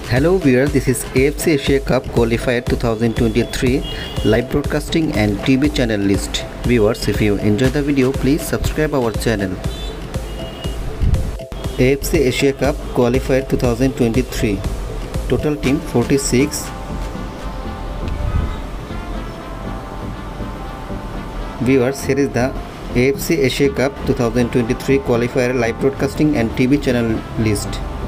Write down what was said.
Hello viewers, this is AFC Asia Cup Qualifier 2023 live broadcasting and TV channel list. Viewers, if you enjoy the video, please subscribe our channel. AFC Asia Cup Qualifier 2023. Total team 46. Viewers, here is the AFC Asia Cup 2023 Qualifier live broadcasting and TV channel list.